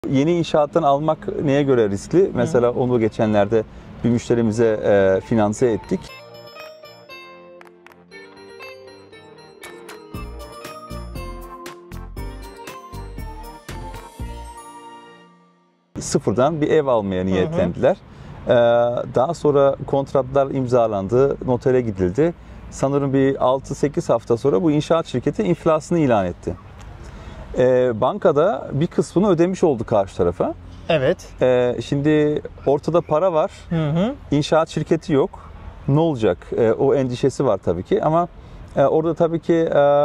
Yeni inşaattan almak neye göre riskli? Mesela onu geçenlerde bir müşterimize finanse ettik. Sıfırdan bir ev almaya niyetlendiler. Daha sonra kontratlar imzalandı, notere gidildi. Sanırım bir 6-8 hafta sonra bu inşaat şirketi iflasını ilan etti. Bankada bir kısmını ödemiş oldu karşı tarafa. Evet. Şimdi ortada para var, inşaat şirketi yok. Ne olacak? O endişesi var tabii ki ama orada tabii ki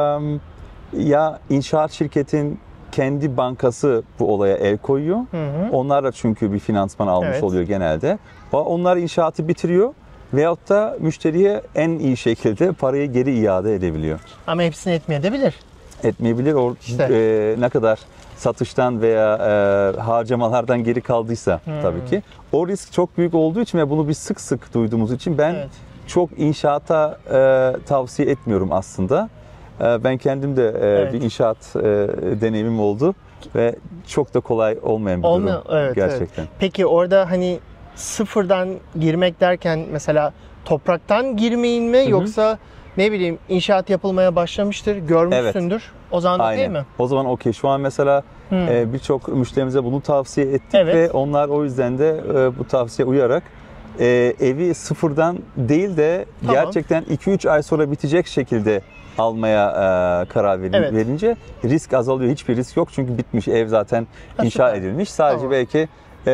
ya inşaat şirketin kendi bankası bu olaya el koyuyor. Onlar da çünkü bir finansman almış oluyor genelde. Onlar inşaatı bitiriyor veyahut da müşteriye en iyi şekilde parayı geri iade edebiliyor. Ama hepsini etmeyebilir. Etmeyebilir. Ne kadar satıştan veya harcamalardan geri kaldıysa tabii ki. O risk çok büyük olduğu için ve bunu biz sık sık duyduğumuz için ben çok inşaata tavsiye etmiyorum aslında. Ben kendim de bir inşaat deneyimim oldu ve çok da kolay olmayan bir durum gerçekten. Peki orada hani sıfırdan girmek derken mesela topraktan girmeyin mi yoksa ne bileyim inşaat yapılmaya başlamıştır, görmüşsündür. O zaman okey mi? O zaman okey. Şu an mesela birçok müşterimize bunu tavsiye ettik ve onlar o yüzden de bu tavsiye uyarak evi sıfırdan değil de gerçekten 2-3 ay sonra bitecek şekilde almaya karar verince risk azalıyor. Hiçbir risk yok çünkü bitmiş, ev zaten inşa edilmiş. Sadece belki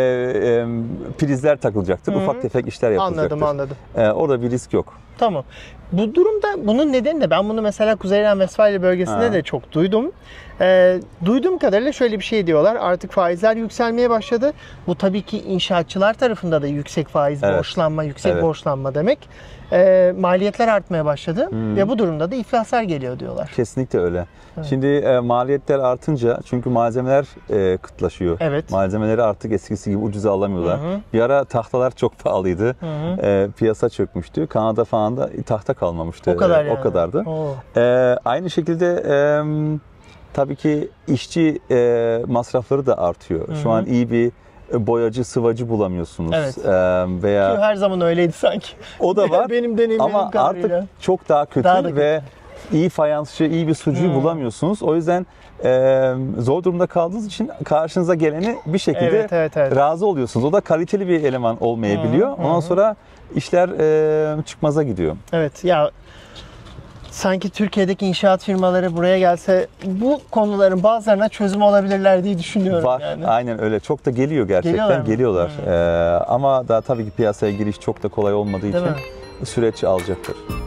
prizler takılacaktır. Ufak tefek işler yapılacaktır. Anladım. Orada bir risk yok. Tamam. Bu durumda bunun nedeni de ben bunu mesela Kuzey Ren-Vesfalya bölgesinde de çok duydum. Duyduğum kadarıyla şöyle bir şey diyorlar. Artık faizler yükselmeye başladı. Bu tabii ki inşaatçılar tarafında da yüksek faiz borçlanma, yüksek borçlanma demek. Maliyetler artmaya başladı ve bu durumda da iflaslar geliyor diyorlar. Kesinlikle öyle. Şimdi maliyetler artınca çünkü malzemeler kıtlaşıyor. Malzemeleri artık eskisi gibi ucuza alamıyorlar. Bir ara tahtalar çok pahalıydı. Piyasa çökmüştü. Kanada falan da tahta kalmamıştı. O kadar yani. O kadardı. Aynı şekilde tabii ki işçi masrafları da artıyor. Şu an iyi bir boyacı, sıvacı bulamıyorsunuz. Veya her zaman öyleydi sanki. O da var. Benim deneyimlerim ama kadarıyla. Artık çok daha kötü ve iyi fayansçı, iyi bir sucuyu bulamıyorsunuz. O yüzden zor durumda kaldığınız için karşınıza geleni bir şekilde razı oluyorsunuz. O da kaliteli bir eleman olmayabiliyor. Ondan sonra işler çıkmaza gidiyor. Evet ya. Sanki Türkiye'deki inşaat firmaları buraya gelse bu konuların bazılarına çözüm olabilirler diye düşünüyorum. Var. Yani. Aynen öyle. Çok da geliyor gerçekten. Geliyorlar. Ama daha tabii ki piyasaya giriş çok da kolay olmadığı için süreç alacaktır.